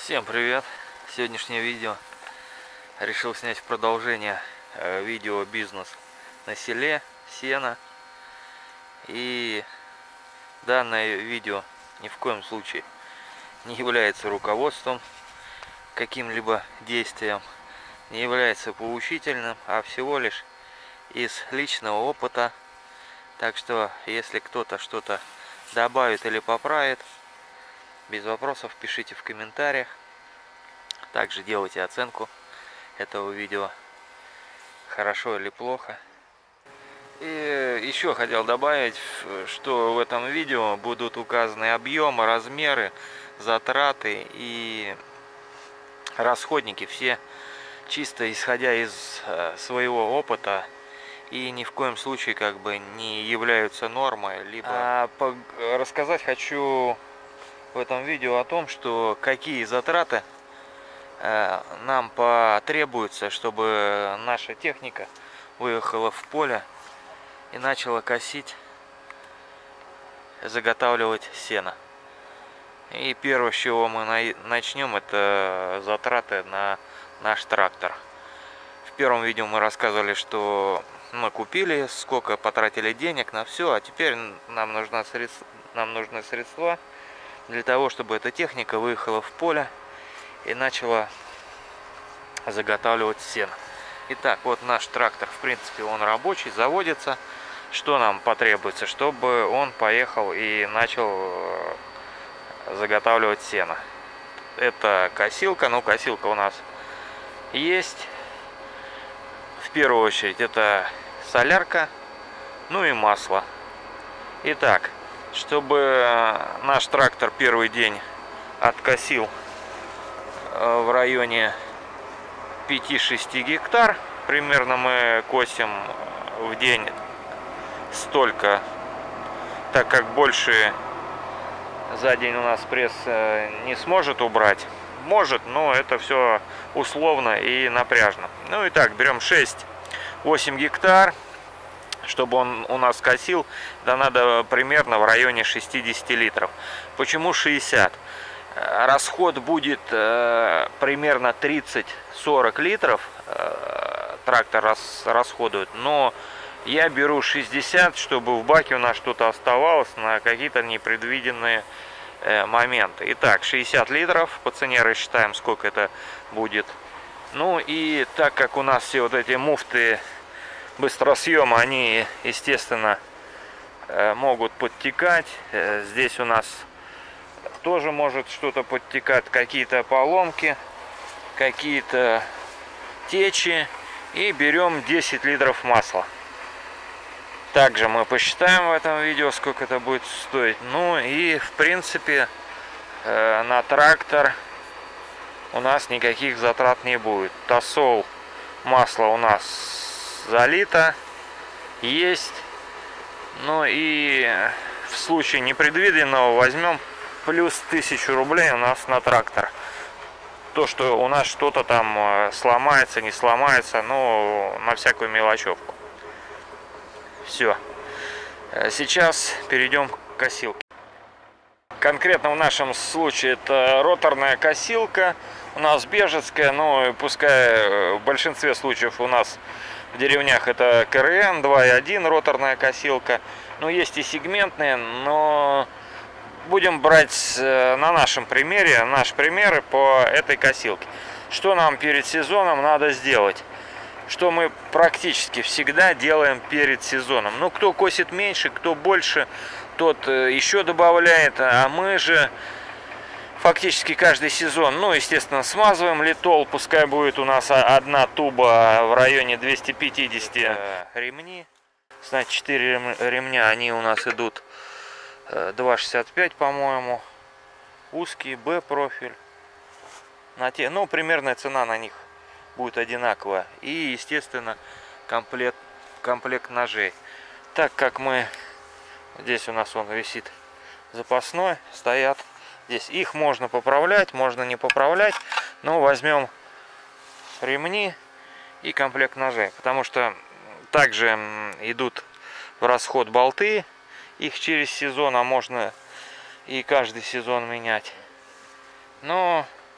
Всем привет! Сегодняшнее видео решил снять в продолжение видео «Бизнес на селе, сено». И данное видео ни в коем случае не является руководством каким-либо действием, не является поучительным, а всего лишь из личного опыта. Так что, если кто-то что-то добавит или поправит, без вопросов пишите в комментариях. Также делайте оценку этого видео, хорошо или плохо. И еще хотел добавить, что в этом видео будут указаны объемы, размеры, затраты и расходники, все чисто исходя из своего опыта и ни в коем случае как бы не являются нормой. Либо рассказать хочу в этом видео о том, что какие затраты нам потребуется, чтобы наша техника выехала в поле и начала косить, заготавливать сено. И первое, с чего мы начнем, это затраты на наш трактор. В первом видео мы рассказывали, что мы купили, сколько потратили денег на все, а теперь нам нужны средства для того, чтобы эта техника выехала в поле и начала заготавливать сено. Итак, вот наш трактор, в принципе, он рабочий, заводится. Что нам потребуется, чтобы он поехал и начал заготавливать сено? Это косилка, но косилка у нас есть. В первую очередь это солярка, ну и масло. Итак, чтобы наш трактор первый день откосил в районе 5-6 гектар, примерно мы косим в день столько, так как больше за день у нас пресс не сможет убрать. Может, но это все условно и напряжно. Ну и так, берем 6-8 гектар. Чтобы он у нас косил, да надо примерно в районе 60 литров. Почему 60? Расход будет примерно 30-40 литров, трактор расходует, но я беру 60, чтобы в баке у нас что-то оставалось на какие-то непредвиденные моменты. Итак, 60 литров, по цене рассчитаем, сколько это будет. Ну и так как у нас все вот эти муфты быстросъема, они, естественно, могут подтекать. Здесь у нас тоже может что-то подтекать, какие-то поломки, какие-то течи. И берем 10 литров масла. Также мы посчитаем в этом видео, сколько это будет стоить. Ну и, в принципе, на трактор у нас никаких затрат не будет. Тосол, масло у нас залито, есть. Ну и в случае непредвиденного возьмем плюс 1000 рублей у нас на трактор. То, что у нас что-то там сломается, не сломается, ну, на всякую мелочевку. Все. Сейчас перейдем к косилке. Конкретно в нашем случае это роторная косилка. У нас бежецкая, но пускай в большинстве случаев у нас в деревнях это КРН 2.1 роторная косилка. Но есть и сегментные, но будем брать на нашем примере, наши примеры по этой косилке. Что нам перед сезоном надо сделать? Что мы практически всегда делаем перед сезоном. Ну, кто косит меньше, кто больше, тот еще добавляет. А мы же фактически каждый сезон, ну, естественно, смазываем литол. Пускай будет у нас одна туба в районе 250 ремни. Значит, 4 ремня, они у нас идут 2,65, по-моему. Узкий, Б-профиль. Ну, примерная цена на них будет одинаковая. И, естественно, комплект ножей. Так как мы... Здесь у нас он висит запасной, стоят. Здесь их можно поправлять, можно не поправлять. Но возьмем ремни и комплект ножей. Потому что также идут в расход болты. Их через сезон, а можно и каждый сезон менять. Но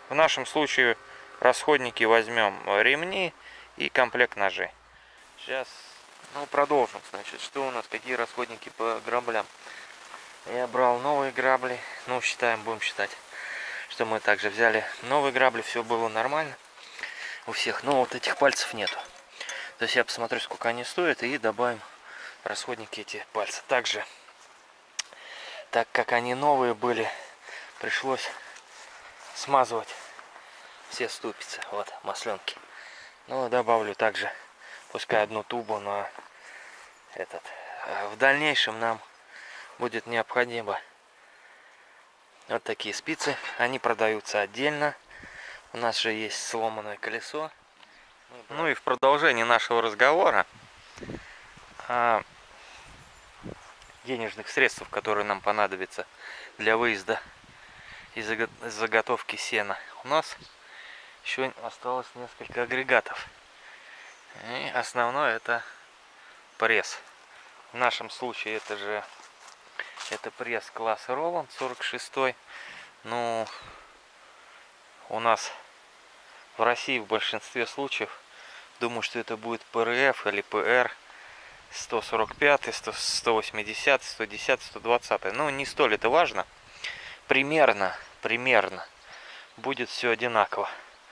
В нашем случае расходники возьмем ремни и комплект ножей. Сейчас, ну, продолжим. Значит, что у нас, какие расходники по граблям. Я брал новые грабли, ну, будем считать, что мы также взяли новые грабли, все было нормально у всех, но вот этих пальцев нету. То есть я посмотрю, сколько они стоят, и добавим расходники эти пальцы. Также, так как они новые были, пришлось смазывать все ступицы, вот, масленки. Но добавлю также, пускай одну тубу на этот. В дальнейшем нам будет необходимо вот такие спицы. Они продаются отдельно. У нас же есть сломанное колесо. Ну и в продолжении нашего разговора о денежных средствах, которые нам понадобятся для выезда и заготовки сена, у нас еще осталось несколько агрегатов. И основное это пресс. В нашем случае это пресс класса Roland 46. Ну, у нас в России в большинстве случаев, думаю, что это будет ПРФ или ПР 145, 180, 110, 120. Ну, не столь это важно. Примерно будет все одинаково.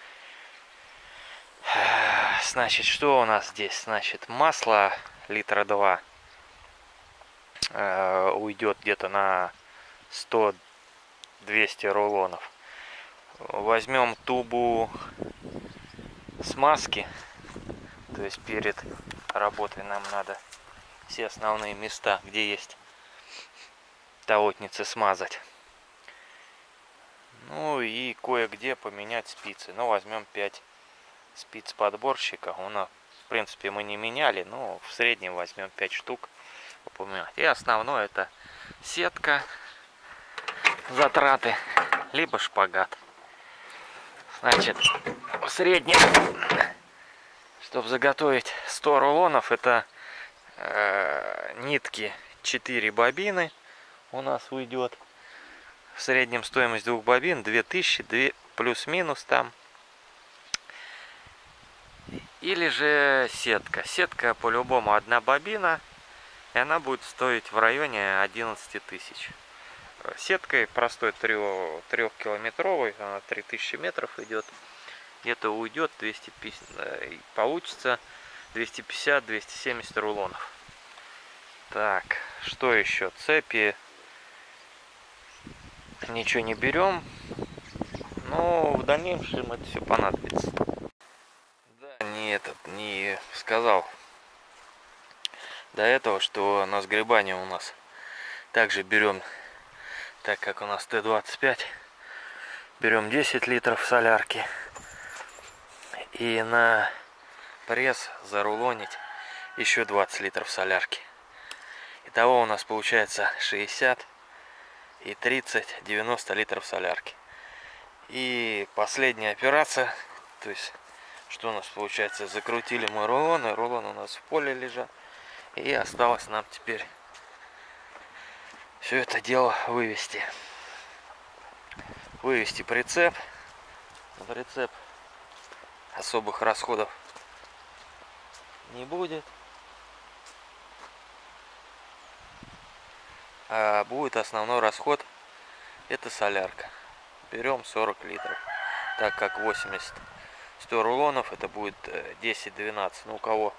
Значит, что у нас здесь? Значит, масло литра 2 уйдет где-то на 100-200 рулонов. Возьмем тубу смазки, то есть перед работой нам надо все основные места, где есть таотницы, смазать. Ну и кое-где поменять спицы. Ну, возьмем 5 спиц подборщика. У нас, в принципе, мы не меняли, но в среднем возьмем 5 штук поменять. И основное это сетка, затраты, либо шпагат. Значит, в среднем, чтобы заготовить 100 рулонов, это нитки 4 бобины у нас уйдет. В среднем стоимость 2 бобин 2000, плюс-минус там. Или же сетка. Сетка по-любому 1 бобина, и она будет стоить в районе 11 тысяч. Сеткой простой 3-километровой, она 3000 метров идет. Где-то уйдет 250, получится 250-270 рулонов. Так, что еще? Цепи ничего не берем, но в дальнейшем это все понадобится. Да, не сказал до этого, что на сгребание у нас также берем, так как у нас Т-25, берем 10 литров солярки. И на пресс зарулонить еще 20 литров солярки. Итого у нас получается 60 и 30, 90 литров солярки. И последняя операция, то есть, что у нас получается, закрутили мы рулоны, рулоны у нас в поле лежат. И осталось нам теперь все это дело вывести. Вывести прицеп. Прицеп особых расходов не будет. А будет основной расход, это солярка. Берем 40 литров. Так как 80-100 рулонов, это будет 10-12. Ну, у кого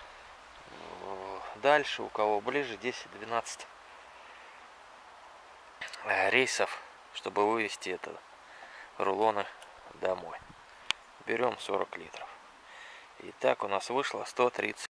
дальше, у кого ближе, 10-12 рейсов, чтобы вывести это рулоны домой. Берем 40 литров. И так у нас вышло 130